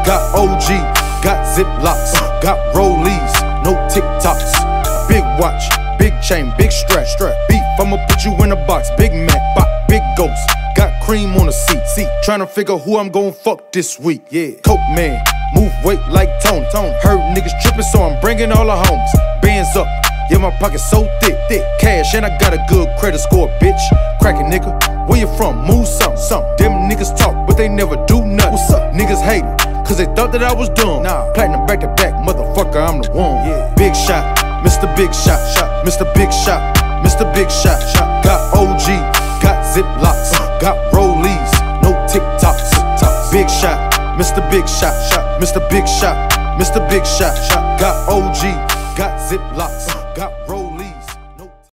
Got OG, got Ziplocs, got rollies, no TikToks. Big watch, big chain, big strap. Beef, I'ma put you in a box. Big Mac, big ghost. Got cream on the seat. Tryna figure who I'm gon' fuck this week. Yeah. Coke man, move weight like Tony. Heard niggas trippin', so I'm bringing all the homies. Bands up, yeah, my pocket so thick. Cash, and I got a good credit score, bitch. Crackin' nigga, where you from? Move something. Them niggas talk, but they never do nothing. What's up? Niggas hatin', cause they thought that I was dumb. Nah. Platinum back to back, motherfucker, I'm the one. Yeah. Big shot, Mr. Big Shot, Mr. Big Shot, Mr. Big Shot. Got OG, got Ziplocs, got rollies, no TikToks. Big shot, Mr. Big Shot, Mr. Big Shot, Mr. Big Shot. Got OG, got Ziplocs.